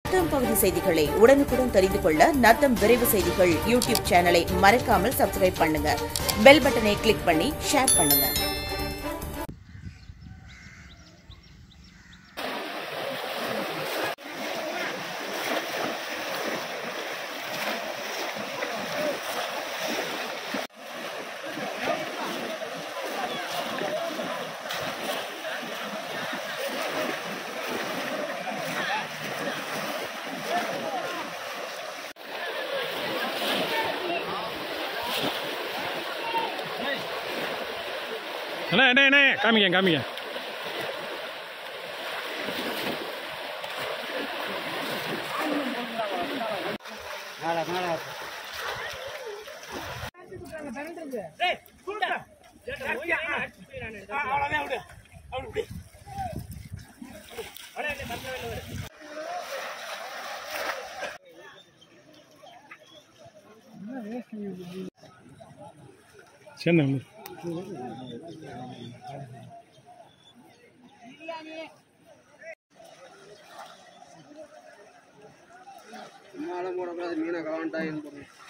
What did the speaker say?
நத்தம் பகுதி செய்திகளை உடனுக்குடன் தெரிந்து கொள்ள நத்தம் விரைவு செய்திகள் யூடியூப் சேனலை மறக்காமல் சப்ஸ்கிரைப் பண்ணுங்க. பெல் பட்டனை கிளிக் பண்ணி ஷேர் பண்ணுங்க. அண்ணே காமிங்க சேர்ந்தாங்க மாலை போடக்கூடாது மீனை கலவன்ட்டாயின்னு